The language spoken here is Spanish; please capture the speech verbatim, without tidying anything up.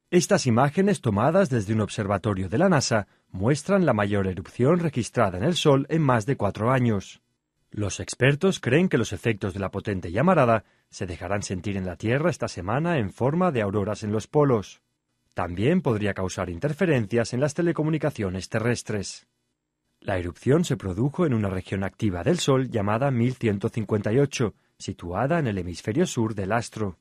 Estas imágenes tomadas desde un observatorio de la NASA muestran la mayor erupción registrada en el Sol en más de cuatro años. Los expertos creen que los efectos de la potente llamarada se dejarán sentir en la Tierra esta semana en forma de auroras en los polos. También podría causar interferencias en las telecomunicaciones terrestres. La erupción se produjo en una región activa del Sol llamada mil ciento cincuenta y ocho, situada en el hemisferio sur del astro.